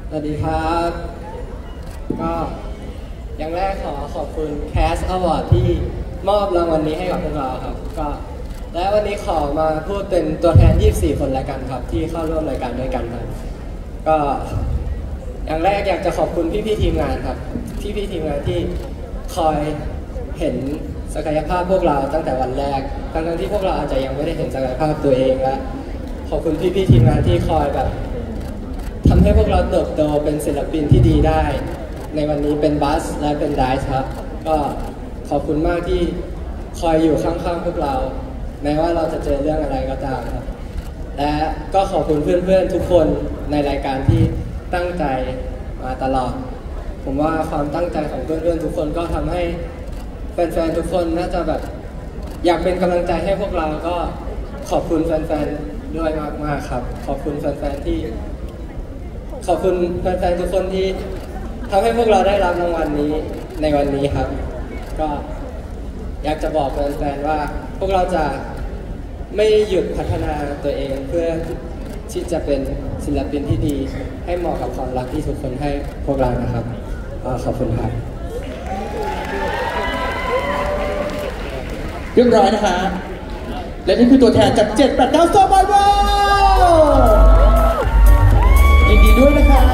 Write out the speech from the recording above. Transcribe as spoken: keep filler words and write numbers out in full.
สวัสดีครับก็อย่างแรกขอขอบคุณ Cast Award ที่มอบรางวัลนี้ให้กับพวกเราครับก็และวันนี้ขอมาพูดเป็นตัวแทนยี่สิบสี่คนแล้วกันครับที่เข้าร่วมรายการด้วยกันครับก็อย่างแรกอยากจะขอบคุณพี่ๆทีมงานครับพี่ๆทีมงานที่คอยเห็นศักยภาพพวกเราตั้งแต่วันแรกทั้งๆที่พวกเราอาจจะยังไม่ได้เห็นศักยภาพตัวเองและขอบคุณพี่ๆทีมงานที่คอยแบบทำให้พวกเราเติบโตเป็นศิลปินที่ดีได้ในวันนี้เป็นบัสและเป็นไดซ์ครับก็ขอบคุณมากที่คอยอยู่ข้างๆพวกเราแม้ว่าเราจะเจอเรื่องอะไรก็ตามครับและก็ขอบคุณเพื่อนๆทุกคนในรายการที่ตั้งใจมาตลอดผมว่าความตั้งใจของเพื่อนๆทุกคนก็ทำให้แฟนๆทุกคนน่าจะแบบอยากเป็นกำลังใจให้พวกเราก็ขอบคุณแฟนๆด้วยมากๆครับขอบคุณแฟนๆที่ขอบคุณแฟนๆทุกคนที่ทำให้พวกเราได้รับรางวัลนี้ในวันนี้ครับก็อยากจะบอกแฟนๆว่าพวกเราจะไม่หยุดพัฒนาตัวเองเพื่อที่จะเป็นศิลปินที่ดีให้เหมาะกับความรักที่ทุกคนให้พวกเรานะครับขอบคุณครับเรียบร้อยนะคะและนี่คือตัวแทนจากเจ็ด แปด เก้า Survival ยินดีด้วยนะคะ